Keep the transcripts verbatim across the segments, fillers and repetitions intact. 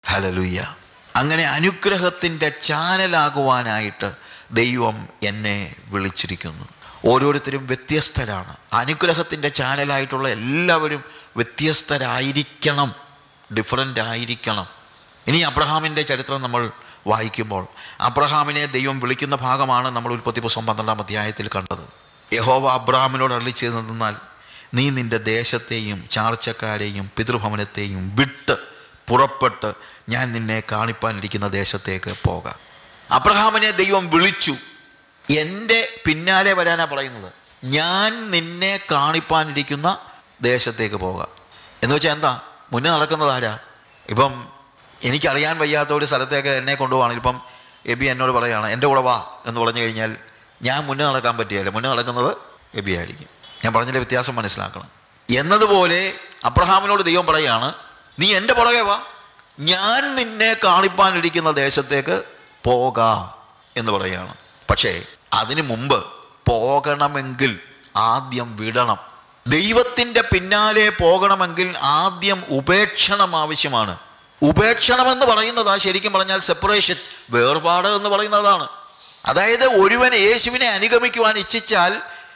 Hallelujah. അങ്ങനെ അനുഗ്രഹത്തിൻ്റെ ചാനലാകുവാനായിട്ട് ദൈവം എന്നെ വിളിച്ചിരിക്കുന്നു. ഓരോരുത്തരും വ്യത്യസ്തരാണ്. അനുഗ്രഹത്തിൻ്റെ ചാനലായിട്ടുള്ള എല്ലാവരും വ്യത്യസ്തരായിരിക്കണം, ഡിഫറൻ്റ് ആയിരിക്കണം. ഇനി അബ്രഹാമിൻ്റെ ചരിത്രം നമ്മൾ വായിക്കുമ്പോൾ അബ്രഹാമിനെ ദൈവം വിളിക്കുന്ന ഭാഗമാണ് നമ്മൾ ഉൽപ്പത്തി പുസ്തകം പന്ത്രണ്ടാം അധ്യായത്തിൽ കണ്ടത്. യഹോവ അബ്രഹാമിനോട് അരുളിച്ചെയ്തെന്നാൽ, നീ നിൻ്റെ ദേശത്തെയും ചാർച്ചക്കാരെയും പിതൃഭവനത്തെയും വിട്ട് പുറപ്പെട്ട് ഞാൻ നിന്നെ കാണിപ്പാനിരിക്കുന്ന ദേശത്തേക്ക് പോകാം. അബ്രഹാമിനെ ദൈവം വിളിച്ചു. എൻ്റെ പിന്നാലെ വരാനാണ് പറയുന്നത്. ഞാൻ നിന്നെ കാണിപ്പാനിരിക്കുന്ന ദേശത്തേക്ക് പോകാം എന്ന് വെച്ചാൽ എന്താ? മുന്നേ നടക്കുന്നത് ആരാ? ഇപ്പം എനിക്കറിയാൻ വയ്യാത്ത ഒരു സ്ഥലത്തേക്ക് എന്നെ കൊണ്ടുപോവാണെങ്കിൽ, ഇപ്പം എബി എന്നോട് പറയുകയാണ് എൻ്റെ കൂടെ വാ എന്ന് പറഞ്ഞു കഴിഞ്ഞാൽ ഞാൻ മുന്നേ നടക്കാൻ പറ്റിയല്ല, മുന്നേ നടക്കുന്നത് എബി ആയിരിക്കും. ഞാൻ പറഞ്ഞതിൻ്റെ വ്യത്യാസം മനസ്സിലാക്കണം. എന്നതുപോലെ അബ്രഹാമിനോട് ദൈവം പറയുകയാണ്, നീ എൻ്റെ പുറകെ വാ, ഞാൻ നിന്നെ കാണിപ്പാനിരിക്കുന്ന ദേശത്തേക്ക് പോകാം എന്ന് പറയുകയാണ്. പക്ഷേ അതിനു മുമ്പ് പോകണമെങ്കിൽ ആദ്യം വിടണം. ദൈവത്തിൻ്റെ പിന്നാലെ പോകണമെങ്കിൽ ആദ്യം ഉപേക്ഷണം ആവശ്യമാണ്. ഉപേക്ഷണമെന്ന് പറയുന്നതാ ശരിക്കും പറഞ്ഞാൽ സെപ്പറേഷൻ, വേർപാട് എന്ന് പറയുന്നതാണ്. അതായത് ഒരുവൻ യേശുവിനെ അനുഗമിക്കുവാൻ ഇച്ഛിച്ചാൽ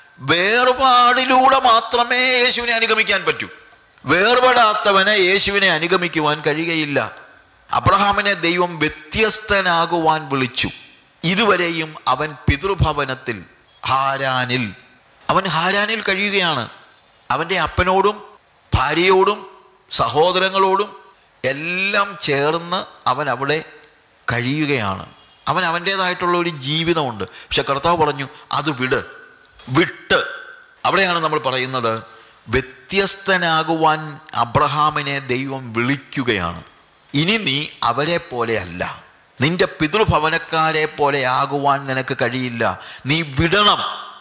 വേർപാടിലൂടെ മാത്രമേ യേശുവിനെ അനുഗമിക്കാൻ പറ്റൂ. വേർപെടാത്തവനെ യേശുവിനെ അനുഗമിക്കുവാൻ കഴിയുകയില്ല. അബ്രഹാമിനെ ദൈവം വ്യത്യസ്തനാകുവാൻ വിളിച്ചു. ഇതുവരെയും അവൻ പിതൃഭവനത്തിൽ ഹാരാനിൽ അവൻ ഹാരാനിൽ കഴിയുകയാണ്. അവൻ്റെ അപ്പനോടും ഭാര്യയോടും സഹോദരങ്ങളോടും എല്ലാം ചേർന്ന് അവൻ അവിടെ കഴിയുകയാണ്. അവൻ അവൻ്റേതായിട്ടുള്ള ഒരു ജീവിതമുണ്ട്. പക്ഷെ കർത്താവ് പറഞ്ഞു, അത് വിട്, വിട്ട്. അവിടെയാണ് നമ്മൾ പറയുന്നത്, വ്യത്യസ്തനാകുവാൻ അബ്രഹാമിനെ ദൈവം വിളിക്കുകയാണ്. ഇനി നീ അവരെ പോലെയല്ല, നിന്റെ പിതൃഭവനക്കാരെ പോലെ ആകുവാൻ നിനക്ക് കഴിയില്ല. നീ വിടണം.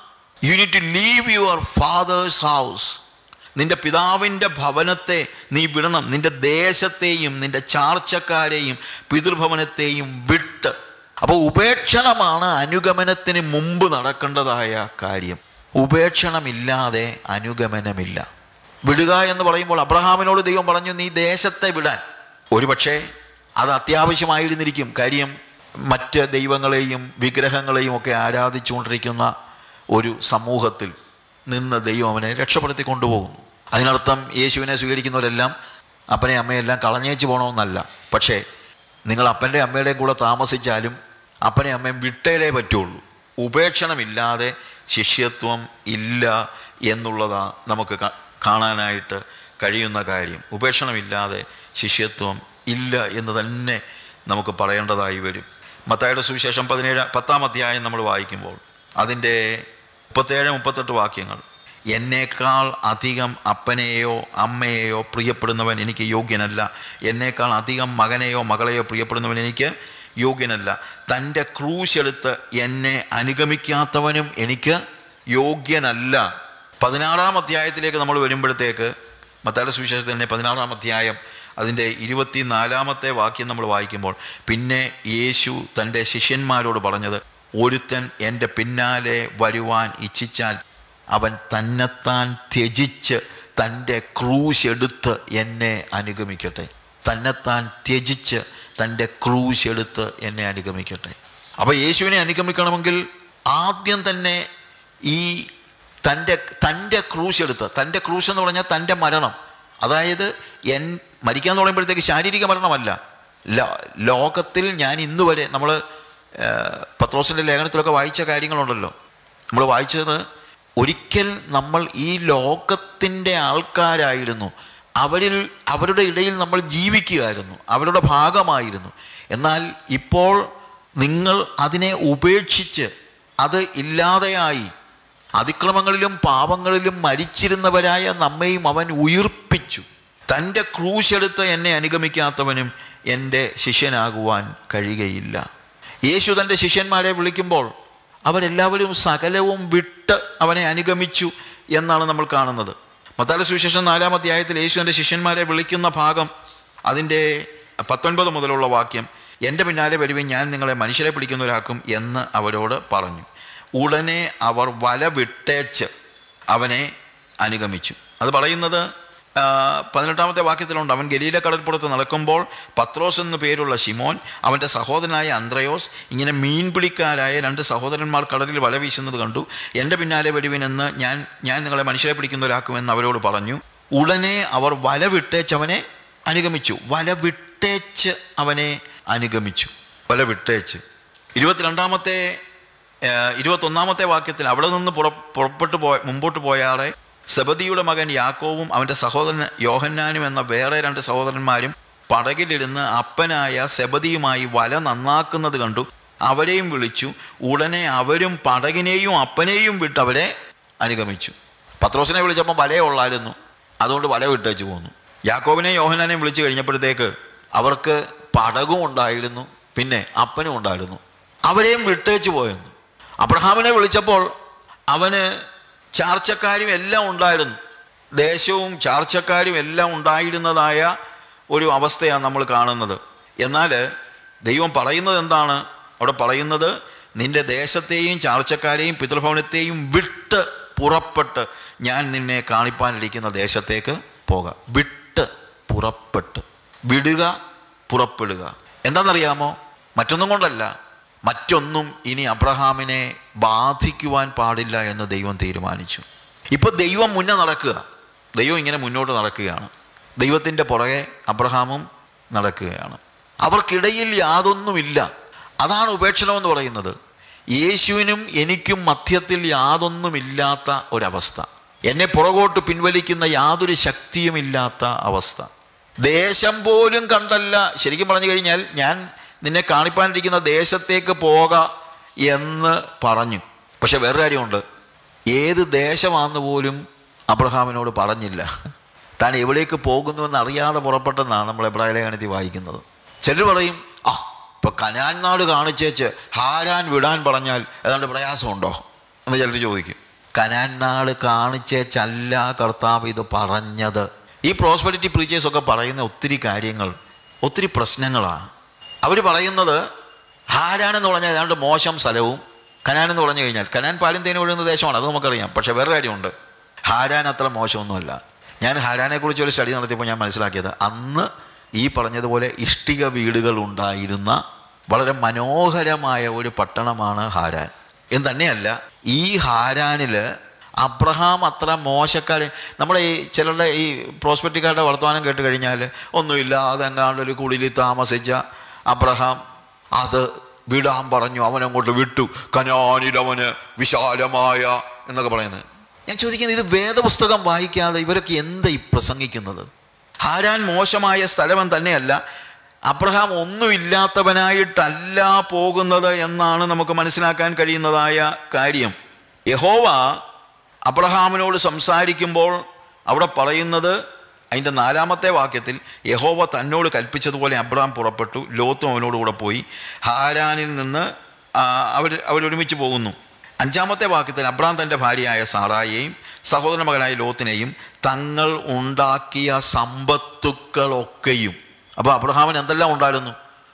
You need to leave your father's house. നിന്റെ പിതാവിൻ്റെ ഭവനത്തെ നീ വിടണം. നിന്റെ ദേശത്തെയും നിന്റെ ചാർച്ചക്കാരെയും പിതൃഭവനത്തെയും വിട്ട്. അപ്പോൾ ഉപേക്ഷണമാണ് അനുഗമനത്തിന് മുമ്പ് നടക്കേണ്ടതായ കാര്യം. ഉപേക്ഷണമില്ലാതെ അനുഗമനമില്ല. വിടുക എന്ന് പറയുമ്പോൾ അബ്രഹാമിനോട് ദൈവം പറഞ്ഞു, നീ ദേശത്തെ വിടാൻ. ഒരു പക്ഷേ അത് അത്യാവശ്യമായിരുന്നിരിക്കും. കാര്യം മറ്റ് ദൈവങ്ങളെയും വിഗ്രഹങ്ങളെയും ഒക്കെ ആരാധിച്ചുകൊണ്ടിരിക്കുന്ന ഒരു സമൂഹത്തിൽ നിന്ന് ദൈവം അവനെ രക്ഷപ്പെടുത്തി കൊണ്ടുപോകുന്നു. അതിനർത്ഥം യേശുവിനെ സ്വീകരിക്കുന്നവരെല്ലാം അപ്പനെ അമ്മയെല്ലാം കളഞ്ഞേച്ച് പോകണമെന്നല്ല. പക്ഷേ നിങ്ങൾ അപ്പൻ്റെ അമ്മയുടെയും കൂടെ താമസിച്ചാലും അപ്പനെ അമ്മയും വിട്ടേലേ പറ്റുള്ളൂ. ഉപേക്ഷണമില്ലാതെ ശിഷ്യത്വം ഇല്ല എന്നുള്ളതാണ് നമുക്ക് കാണാനായിട്ട് കഴിയുന്ന കാര്യം. ഉപേക്ഷണമില്ലാതെ ശിഷ്യത്വം ഇല്ല എന്ന് തന്നെ നമുക്ക് പറയേണ്ടതായി വരും. മത്തായിയുടെ സുവിശേഷം പതിനേഴ് പത്താം അധ്യായം നമ്മൾ വായിക്കുമ്പോൾ അതിൻ്റെ മുപ്പത്തേഴ് മുപ്പത്തെട്ട് വാക്യങ്ങൾ, എന്നേക്കാൾ അധികം അപ്പനെയോ അമ്മയെയോ പ്രിയപ്പെടുന്നവൻ എനിക്ക് യോഗ്യനല്ല, എന്നേക്കാൾ അധികം മകനെയോ മകളെയോ പ്രിയപ്പെടുന്നവൻ എനിക്ക് യോഗ്യനല്ല, തൻ്റെ ക്രൂശെടുത്ത് എന്നെ അനുഗമിക്കാത്തവനും എനിക്ക് യോഗ്യനല്ല. പതിനാറാം അധ്യായത്തിലേക്ക് നമ്മൾ വരുമ്പോഴത്തേക്ക് മത്തായിയുടെ സുവിശേഷത്തിൽ തന്നെ പതിനാറാം അധ്യായം അതിൻ്റെ ഇരുപത്തിനാലാമത്തെ വാക്യം നമ്മൾ വായിക്കുമ്പോൾ, പിന്നെ യേശു തൻ്റെ ശിഷ്യന്മാരോട് പറഞ്ഞത്, ഒരുത്തൻ എൻ്റെ പിന്നാലെ വരുവാൻ ഇച്ഛിച്ചാൽ അവൻ തന്നെത്താൻ ത്യജിച്ച് തൻ്റെ ക്രൂശ് എടുത്ത് എന്നെ അനുഗമിക്കട്ടെ. തന്നെത്താൻ ത്യജിച്ച് തൻ്റെ ക്രൂശ് എടുത്ത് എന്നെ അനുഗമിക്കട്ടെ. അപ്പോൾ യേശുവിനെ അനുഗമിക്കണമെങ്കിൽ ആദ്യം തന്നെ ഈ തൻ്റെ തൻ്റെ ക്രൂശ് എടുത്ത്, തൻ്റെ ക്രൂശ് എന്ന് പറഞ്ഞാൽ തൻ്റെ മരണം, അതായത് എൻ മരിക്കാന്ന് പറയുമ്പോഴത്തേക്ക് ശാരീരിക മരണമല്ല. ലോകത്തിൽ ഞാൻ ഇന്ന് വരെ നമ്മൾ പത്രോസിൻ്റെ ലേഖനത്തിലൊക്കെ വായിച്ച കാര്യങ്ങളുണ്ടല്ലോ. നമ്മൾ വായിച്ചത്, ഒരിക്കൽ നമ്മൾ ഈ ലോകത്തിൻ്റെ ആൾക്കാരായിരുന്നു, അവരിൽ അവരുടെ ഇടയിൽ നമ്മൾ ജീവിക്കുകയായിരുന്നു, അവരുടെ ഭാഗമായിരുന്നു. എന്നാൽ ഇപ്പോൾ നിങ്ങൾ അതിനെ ഉപേക്ഷിച്ച് അത് ഇല്ലാതെയായി അതിക്രമങ്ങളിലും പാപങ്ങളിലും മരിച്ചിരുന്നവരായ നമ്മെയും അവൻ ഉയിർപ്പിച്ചു. തൻ്റെ ക്രൂശെടുത്ത് എന്നെ അനുഗമിക്കാത്തവനും എൻ്റെ ശിഷ്യനാകുവാൻ കഴിയുകയില്ല. യേശു തൻ്റെ ശിഷ്യന്മാരെ വിളിക്കുമ്പോൾ അവരെല്ലാവരും സകലവും വിട്ട് അവനെ അനുഗമിച്ചു എന്നാണ് നമ്മൾ കാണുന്നത്. മത്തായിയുടെ സുവിശേഷം നാലാം അധ്യായത്തിൽ യേശു തൻ്റെ ശിഷ്യന്മാരെ വിളിക്കുന്ന ഭാഗം അതിൻ്റെ പത്തൊൻപത് മുതലുള്ള വാക്യം, എൻ്റെ പിന്നാലെ വരുവിൻ, ഞാൻ നിങ്ങളെ മനുഷ്യരെ പിടിക്കുന്നവരാക്കും എന്ന് അവരോട് പറഞ്ഞു. ഉടനെ അവർ വല വിട്ടേച്ച് അവനെ അനുഗമിച്ചു. അത് പറയുന്നത് പതിനെട്ടാമത്തെ വാക്യത്തിലുണ്ട്, അവൻ ഗലീല കടൽപ്പുറത്ത് നടക്കുമ്പോൾ പത്രോസ് എന്നു പേരുള്ള ശിമോൻ, അവൻ്റെ സഹോദരനായ അന്ത്രയോസ്, ഇങ്ങനെ മീൻപിടിക്കാരായ രണ്ട് സഹോദരന്മാർ കടലിൽ വല വീശുന്നത് കണ്ടു. എൻ്റെ പിന്നാലെ വരുവിനെന്ന് ഞാൻ ഞാൻ നിങ്ങളെ മനുഷ്യരെ പിടിക്കുന്നവരാക്കുമെന്ന് അവരോട് പറഞ്ഞു. ഉടനെ അവർ വല വിട്ടേച്ച് അവനെ അനുഗമിച്ചു. വല വിട്ടേച്ച് അവനെ അനുഗമിച്ചു വല വിട്ടേച്ച് ഇരുപത്തിരണ്ടാമത്തെ ഇരുപത്തൊന്നാമത്തെ വാക്യത്തിൽ, അവിടെ നിന്ന് പുറ പുറപ്പെട്ടു പോയ മുമ്പോട്ട് പോയാറെ സെബദിയുടെ മകൻ യാക്കോവും അവൻ്റെ സഹോദരൻ യോഹന്നാനും എന്ന വേറെ രണ്ട് സഹോദരന്മാരും പടകിലിരുന്ന് അപ്പനായ സെബദിയുമായി വല നന്നാക്കുന്നത് കണ്ടു. അവരെയും വിളിച്ചു. ഉടനെ അവരും പടകിനെയും അപ്പനെയും വിട്ട് അവരെ അനുഗമിച്ചു. പത്രോസിനെ വിളിച്ചപ്പോൾ വലയേ ഉള്ളായിരുന്നു, അതുകൊണ്ട് വല വിട്ടേച്ച് പോന്നു. യാക്കോബിനെയും യോഹന്നാനെയും വിളിച്ചു കഴിഞ്ഞപ്പോഴത്തേക്ക് അവർക്ക് പടകും ഉണ്ടായിരുന്നു, പിന്നെ അപ്പനും ഉണ്ടായിരുന്നു. അവരെയും വിട്ടേച്ച് പോയെന്നു. അബ്രഹാമിനെ വിളിച്ചപ്പോൾ അവന് ചാർച്ചക്കാരും എല്ലാം ഉണ്ടായിരുന്നു, ദേശവും ചാർച്ചക്കാരും എല്ലാം ഉണ്ടായിരുന്നതായ ഒരു അവസ്ഥയാണ് നമ്മൾ കാണുന്നത്. എന്നാൽ ദൈവം പറയുന്നത് എന്താണ്? അവിടെ പറയുന്നത്, നിൻ്റെ ദേശത്തെയും ചാർച്ചക്കാരെയും പിതൃഭവനത്തെയും വിട്ട് പുറപ്പെട്ട് ഞാൻ നിന്നെ കാണിപ്പാനിരിക്കുന്ന ദേശത്തേക്ക് പോകാം. വിട്ട് പുറപ്പെട്ട്, വിടുക, പുറപ്പെടുക. എന്താണെന്നറിയാമോ? മറ്റൊന്നും കൊണ്ടല്ല, മറ്റൊന്നും ഇനി അബ്രഹാമിനെ ബാധിക്കുവാൻ പാടില്ല എന്ന് ദൈവം തീരുമാനിച്ചു. ഇപ്പോൾ ദൈവം മുന്നേ നടക്കുക, ദൈവം ഇങ്ങനെ മുന്നോട്ട് നടക്കുകയാണ്. ദൈവത്തിൻ്റെ പുറകെ അബ്രഹാമും നടക്കുകയാണ്. അവർക്കിടയിൽ യാതൊന്നുമില്ല. അതാണ് ഉപേക്ഷണമെന്ന് പറയുന്നത്. യേശുവിനും എനിക്കും മധ്യത്തിൽ യാതൊന്നുമില്ലാത്ത ഒരവസ്ഥ, എന്നെ പുറകോട്ട് പിൻവലിക്കുന്ന യാതൊരു ശക്തിയുമില്ലാത്ത അവസ്ഥ. ദേശം പോലും കണ്ടല്ല. ശരിക്കും പറഞ്ഞു കഴിഞ്ഞാൽ, ഞാൻ നിന്നെ കാണിപ്പാനിരിക്കുന്ന ദേശത്തേക്ക് പോക എന്ന് പറഞ്ഞു. പക്ഷെ വേറെ കാര്യമുണ്ട്, ഏത് ദേശമാണെന്ന് പോലും അബ്രഹാമിനോട് പറഞ്ഞില്ല. താൻ എവിടേക്ക് പോകുന്നുവെന്ന് അറിയാതെ പുറപ്പെട്ടെന്നാണ് നമ്മൾ എബ്രായ ലേഖനത്തിൽ വായിക്കുന്നത്. ചിലർ പറയും, ആ ഇപ്പോൾ കനാൻ നാട് കാണിച്ചേച്ച് ഹാരാൻ വിടാൻ പറഞ്ഞാൽ ഏതാണ്ട് പ്രയാസമുണ്ടോ എന്ന് ചിലർ ചോദിക്കും. കനാൻ നാട് കാണിച്ചേച്ചല്ല കർത്താവ് ഇത് പറഞ്ഞത്. ഈ പ്രോസ്പെരിറ്റി പ്രീച്ചേഴ്സൊക്കെ പറയുന്ന ഒത്തിരി കാര്യങ്ങൾ, ഒത്തിരി പ്രശ്നങ്ങളാണ്. അവർ പറയുന്നത് ഹാരാൻ എന്ന് പറഞ്ഞാൽ ഏതാണ്ട് മോശം സ്ഥലവും, കനാൻ എന്ന് പറഞ്ഞു കഴിഞ്ഞാൽ കനാൻ പാലും തേനും ഒഴുകുന്ന ദേശമാണ്, അത് നമുക്കറിയാം. പക്ഷേ വേറെ കാര്യമുണ്ട്, ഹാരാൻ അത്ര മോശമൊന്നുമല്ല. ഞാൻ ഹാരാനെക്കുറിച്ച് ഒരു സ്റ്റഡി നടത്തിയപ്പോൾ ഞാൻ മനസ്സിലാക്കിയത്, അന്ന് ഈ പറഞ്ഞതുപോലെ ഇഷ്ടിക വീടുകൾ ഉണ്ടായിരുന്ന വളരെ മനോഹരമായ ഒരു പട്ടണമാണ് ഹാരാൻ. എന്ന് തന്നെയല്ല, ഈ ഹാരാനിൽ അബ്രഹാം അത്ര മോശക്കാർ, നമ്മുടെ ഈ ചിലരുടെ ഈ പ്രോസ്പെക്റ്റിക്കാരുടെ വർത്തമാനം കേട്ട് കഴിഞ്ഞാൽ, ഒന്നുമില്ല അതെങ്ങാണ്ടൊരു കുടിലിൽ താമസിച്ച അബ്രഹാം അത് വിടാൻ പറഞ്ഞു, അവനങ്ങോട്ട് വിട്ടു, കനാനിൽ അവന് വിശാലമായ എന്നൊക്കെ പറയുന്നത്. ഞാൻ ചോദിക്കുന്നത്, ഇത് വേദപുസ്തകം വായിക്കാതെ ഇവരൊക്കെ എന്താ ഈ പ്രസംഗിക്കുന്നത്? ഹാരാൻ മോശമായ സ്ഥലം തന്നെയല്ല, അബ്രഹാം ഒന്നുമില്ലാത്തവനായിട്ടല്ല പോകുന്നത് എന്നാണ് നമുക്ക് മനസ്സിലാക്കാൻ കഴിയുന്നതായ കാര്യം. യഹോവ അബ്രഹാമിനോട് സംസാരിക്കുമ്പോൾ അവിടെ പറയുന്നത്, അതിൻ്റെ നാലാമത്തെ വാക്യത്തിൽ, യഹോവ തന്നോട് കൽപ്പിച്ചതുപോലെ അബ്രഹാം പുറപ്പെട്ടു, ലോത്തും അവനോട് കൂടെ പോയി. ഹാരാനിൽ നിന്ന് അവർ അവരൊരുമിച്ച് പോകുന്നു. അഞ്ചാമത്തെ വാക്യത്തിൽ അബ്രഹാം തൻ്റെ ഭാര്യയായ സാറായെയും സഹോദര മകനായ ലോത്തിനെയും തങ്ങൾ ഉണ്ടാക്കിയ സമ്പത്തുക്കളൊക്കെയും. അപ്പോൾ അബ്രഹാമിന് എന്തെല്ലാം ഉണ്ടായിരുന്നു?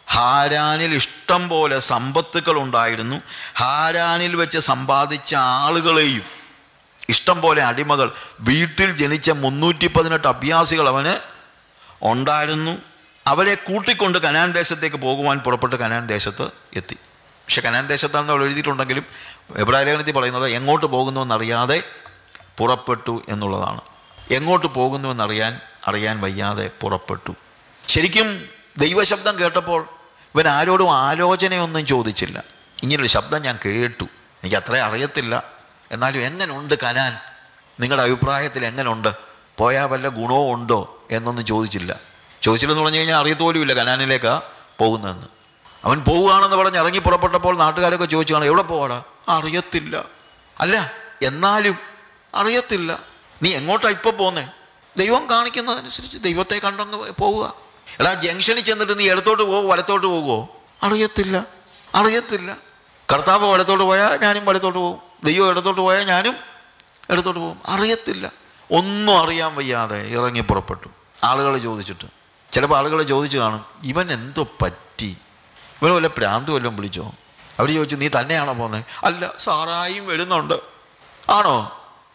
ഹാരാനിൽ ഇഷ്ടം പോലെ സമ്പത്തുക്കൾ ഉണ്ടായിരുന്നു. ഹാരാനിൽ വെച്ച് സമ്പാദിച്ച ആളുകളെയും, ഇഷ്ടം പോലെ അടിമകൾ, വീട്ടിൽ ജനിച്ച മുന്നൂറ്റി പതിനെട്ട് അഭ്യാസികൾ അവന് ഉണ്ടായിരുന്നു. അവരെ കൂട്ടിക്കൊണ്ട് കനാൻ ദേശത്തേക്ക് പോകുവാൻ പുറപ്പെട്ട് കനാൻ ദേശത്ത് എത്തി. പക്ഷെ കനാൻ ദേശത്താണെന്ന് അവിടെ എഴുതിയിട്ടുണ്ടെങ്കിലും എബ്രായ ലേഖനത്തിൽ പറയുന്നത് എങ്ങോട്ട് പോകുന്നുവെന്നറിയാതെ പുറപ്പെട്ടു എന്നുള്ളതാണ്. എങ്ങോട്ട് പോകുന്നുവെന്നറിയാൻ അറിയാൻ വയ്യാതെ പുറപ്പെട്ടു. ശരിക്കും ദൈവശബ്ദം കേട്ടപ്പോൾ ഇവൻ ആരോടും ആലോചനയൊന്നും ചോദിച്ചില്ല. ഇങ്ങനൊരു ശബ്ദം ഞാൻ കേട്ടു, എനിക്ക് അത്രയും അറിയത്തില്ല, എന്നാലും എങ്ങനെയുണ്ട് കനാൻ, നിങ്ങളുടെ അഭിപ്രായത്തിൽ എങ്ങനെയുണ്ട്, പോയാൽ വല്ല ഗുണവും ഉണ്ടോ എന്നൊന്നും ചോദിച്ചില്ല. ചോദിച്ചില്ലെന്ന് പറഞ്ഞു കഴിഞ്ഞാൽ അറിയത്തോലും ഇല്ല കനാനിലേക്കാണ് പോകുന്നതെന്ന്. അവൻ പോവുകയാണെന്ന് പറഞ്ഞ് ഇറങ്ങി പുറപ്പെട്ടപ്പോൾ നാട്ടുകാരൊക്കെ ചോദിച്ചു കാണാം, എവിടെ പോവാടാ? അറിയത്തില്ല. അല്ല, എന്നാലും അറിയത്തില്ല. നീ എങ്ങോട്ടാണ് ഇപ്പോൾ പോകുന്നേ? ദൈവം കാണിക്കുന്നതനുസരിച്ച് ദൈവത്തെ കണ്ടങ്ങ് പോവുക. എടാ, ജംഗ്ഷനിൽ ചെന്നിട്ട് നീ ഇടത്തോട്ട് പോകുമോ വലത്തോട്ട് പോകുമോ? അറിയത്തില്ല, അറിയത്തില്ല. കർത്താവ് വലത്തോട്ട് പോയാൽ ഞാനും വലത്തോട്ട് പോകും, ദൈവം ഇടത്തോട്ട് പോയാൽ ഞാനും ഇടത്തോട്ട് പോകും. അറിയത്തില്ല. ഒന്നും അറിയാൻ വയ്യാതെ ഇറങ്ങി പുറപ്പെട്ടു. ആളുകൾ ചോദിച്ചിട്ട്, ചിലപ്പോൾ ആളുകൾ ചോദിച്ചു കാണും, ഇവൻ എന്തോ പറ്റി, ഇവൻ വല്ല പ്രാന്ത് വല്ലതും വിളിച്ചോ? അവർ ചോദിച്ചു, നീ തന്നെയാണോ പോകുന്നത്? അല്ല, സാറായും വരുന്നുണ്ട്. ആണോ?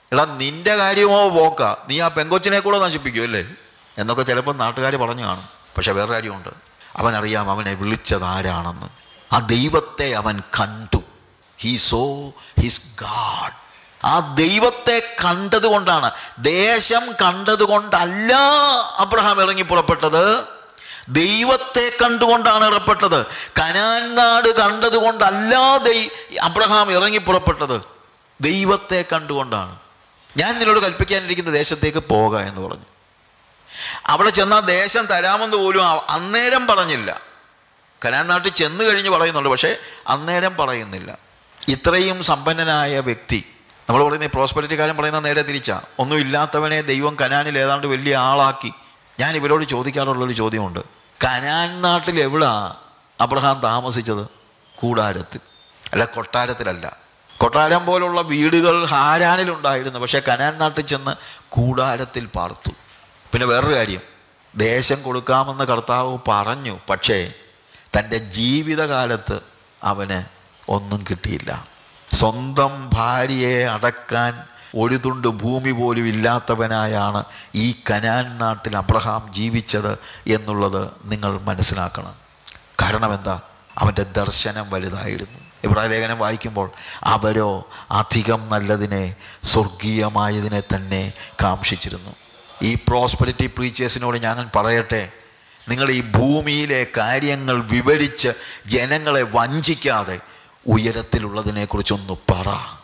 എടാ നിൻ്റെ കാര്യമോ പോക്ക, നീ ആ പെങ്കൊച്ചിനെ കൂടെ നശിപ്പിക്കും അല്ലേ എന്നൊക്കെ ചിലപ്പോൾ നാട്ടുകാർ പറഞ്ഞു കാണും. പക്ഷെ വേറെ കാര്യമുണ്ട്, അവനറിയാം അവനെ വിളിച്ചത് ആരാണെന്ന്. ആ ദൈവത്തെ അവൻ കണ്ടു. He saw his God. ആ ദൈവത്തെ കണ്ടത് കൊണ്ടാണ്, ദേശം കണ്ടത് കൊണ്ടല്ല അബ്രഹാം ഇറങ്ങി പുറപ്പെട്ടത്, ദൈവത്തെ കണ്ടുകൊണ്ടാണ് ഇറപ്പെട്ടത്. കനാൻ നാട് കണ്ടത് കൊണ്ടല്ല ദൈ അബ്രഹാം ഇറങ്ങി പുറപ്പെട്ടത്, ദൈവത്തെ കണ്ടുകൊണ്ടാണ്. ഞാൻ നിന്നോട് കൽപ്പിക്കാനിരിക്കുന്ന ദേശത്തേക്ക് പോക എന്ന് പറഞ്ഞു. അവിടെ ചെന്നാൽ ദേശം തരാമെന്ന് പോലും അന്നേരം പറഞ്ഞില്ല. കനാൻ നാട്ടിൽ ചെന്ന് കഴിഞ്ഞ് പറയുന്നുണ്ട്, പക്ഷേ അന്നേരം പറയുന്നില്ല. ഇത്രയും സമ്പന്നനായ വ്യക്തി, നമ്മൾ പറയുന്ന പ്രോസ്പെരിറ്റി കാര്യം പറയുന്ന നേരെ തിരിച്ചാ. ഒന്നും ഇല്ലാത്തവനെ ദൈവം കനാനിൽ ഏതാണ്ട് വലിയ ആളാക്കി. ഞാൻ ഇവരോട് ചോദിക്കാറുള്ളൊരു ചോദ്യമുണ്ട്, കനാൻ നാട്ടിൽ എവിടാ അബ്രഹാം താമസിച്ചത്? കൂടാരത്തിൽ, അല്ല കൊട്ടാരത്തിലല്ല. കൊട്ടാരം പോലുള്ള വീടുകൾ ഹാരാനിലുണ്ടായിരുന്നു, പക്ഷേ കനാൻ നാട്ടിൽ ചെന്ന് കൂടാരത്തിൽ പാർത്തു. പിന്നെ വേറൊരു കാര്യം, ദേശം കൊടുക്കാമെന്ന് കർത്താവ് പറഞ്ഞു, പക്ഷേ തൻ്റെ ജീവിതകാലത്ത് അവന് ഒന്നും കിട്ടിയില്ല. സ്വന്തം ഭാര്യയെ അടക്കാൻ ഒരു തുണ്ട് ഭൂമി പോലും ഇല്ലാത്തവനായാണ് ഈ കനാൻ നാട്ടിൽ അബ്രഹാം ജീവിച്ചത് എന്നുള്ളത് നിങ്ങൾ മനസ്സിലാക്കണം. കാരണം എന്താ? അവൻ്റെ ദർശനം വലുതായിരുന്നു. ഇബ്രായ ലേഖനം വായിക്കുമ്പോൾ അവരോ അധികം നല്ലതിനെ, സ്വർഗീയമായതിനെ തന്നെ കാംക്ഷിച്ചിരുന്നു. ഈ പ്രോസ്പെരിറ്റി പ്രീച്ചേഴ്സിനോട് ഞാൻ പറയട്ടെ, നിങ്ങൾ ഈ ഭൂമിയിലെ കാര്യങ്ങൾ വിവരിച്ച് ജനങ്ങളെ വഞ്ചിക്കാതെ ഉയരത്തിലുള്ളതിനെക്കുറിച്ചൊന്ന് പറ.